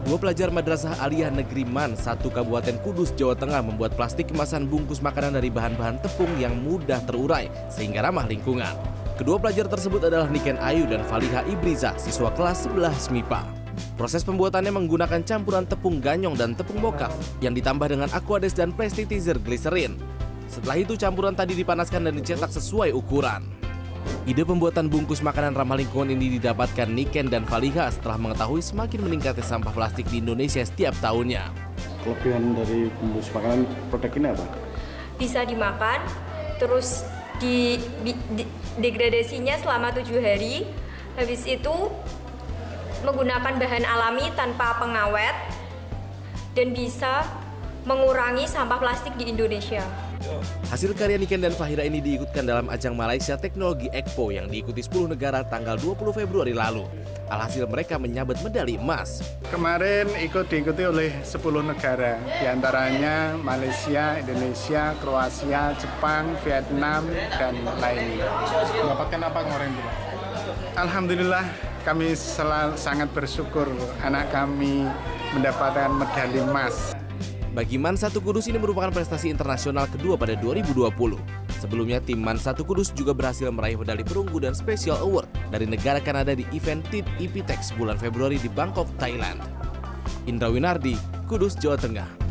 Dua pelajar Madrasah Aliyah Negeri Man, 1 Kabupaten Kudus, Jawa Tengah membuat plastik kemasan bungkus makanan dari bahan-bahan tepung yang mudah terurai sehingga ramah lingkungan. Kedua pelajar tersebut adalah Niken Ayu dan Faliha Ibriza, siswa kelas 11 MIPA. Proses pembuatannya menggunakan campuran tepung ganyong dan tepung mokaf yang ditambah dengan aquades dan plasticizer glycerin. Setelah itu campuran tadi dipanaskan dan dicetak sesuai ukuran. Ide pembuatan bungkus makanan ramah lingkungan ini didapatkan Niken dan Faliha setelah mengetahui semakin meningkatnya sampah plastik di Indonesia setiap tahunnya. Kelebihan dari bungkus makanan produk ini apa? Bisa dimakan, terus degradasinya selama 7 hari. Habis itu menggunakan bahan alami tanpa pengawet dan bisa mengurangi sampah plastik di Indonesia. Hasil karya Niken dan Fahira ini diikutkan dalam ajang Malaysia Teknologi Expo yang diikuti 10 negara tanggal 20 Februari lalu. Alhasil mereka menyabet medali emas. Kemarin diikuti oleh 10 negara, diantaranya Malaysia, Indonesia, Kroasia, Jepang, Vietnam, dan lainnya. Mendapatkan apa kemarin, Bu? Alhamdulillah kami sangat bersyukur anak kami mendapatkan medali emas. Bagi Man 1 Kudus ini merupakan prestasi internasional kedua pada 2020. Sebelumnya tim Man 1 Kudus juga berhasil meraih medali perunggu dan Special Award dari negara Kanada di event TID Epitex bulan Februari di Bangkok, Thailand. Indra Winardi, Kudus, Jawa Tengah.